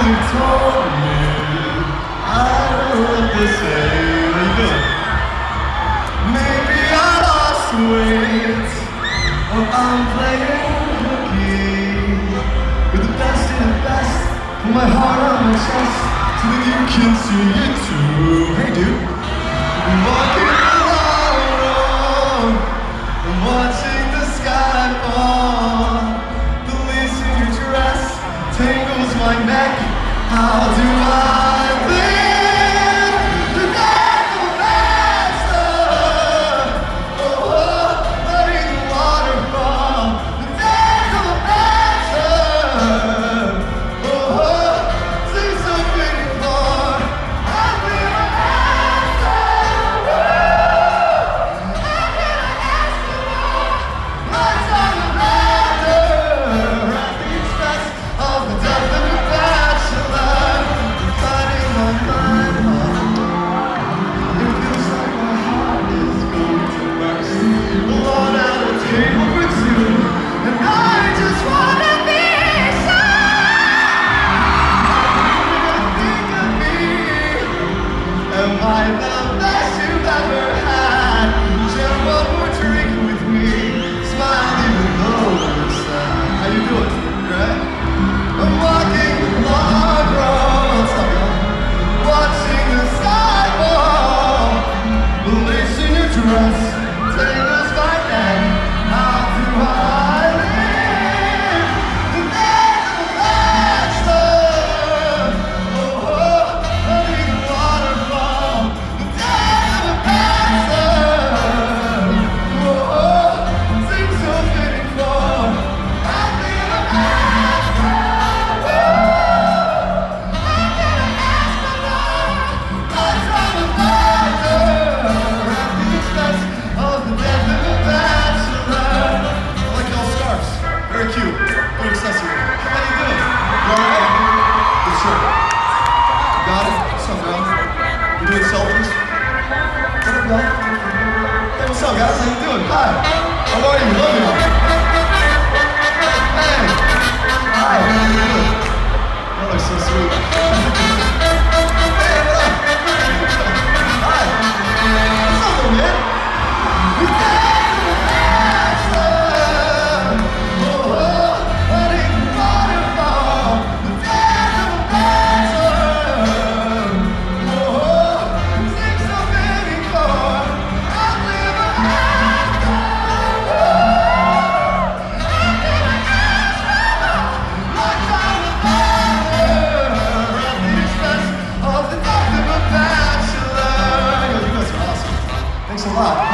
told me I don't look the same. How you doing? Maybe I lost weight, or I'm playing hooky with the best of the best. Put my heart on my chest so that you can see it too. Hey dude, I'm walking along the road, I'm watching the sky fall. The lace in your dress tangles my neck. How do I live the life of a bachelor? Oh, letting the water fall. The death of a bachelor. Oh, seems so fitting for I've been a bachelor. How can I ask for more? Life's on the ladder at the expense of the death of a bachelor. Fighting on my heart. It feels like my heart is going to burst. Alone at a table for two, and I just wanna be some. Think of me. Am I the best you've ever had? Share one more drink with me. Smile even though you're sad. How you doing? You right? I'm walking along the road. What's up, y'all? Watching the sky fall. The lace in your dress tangles my neck. How do I live the life of a bachelor? Oh, letting the water fall. The death of a bachelor. Oh, seems so fitting for I've been a bachelor. How can I ask for more? Life's on the ladder at the expense of the death of a bachelor. I like y'all scarves. Very cute. Good accessory. How you doing? You alright? Good shirt. You got it? What's up, girl? You doing selfies? What up, y'all? Hey, what's up, guys? How you doing? Hi. How are you? Love you. Hey. Hi. How you doing? Y'all are so sweet. Hey, what up? Hi. What's up, though, man? The death of a bachelor. Oh, letting the water fall. The death of a bachelor. Oh, seems so fitting for I've lived a bachelor. How can I ask for more? Life's on the ladder at the expense of the death of a bachelor. Yo, you guys are awesome. Thanks a lot.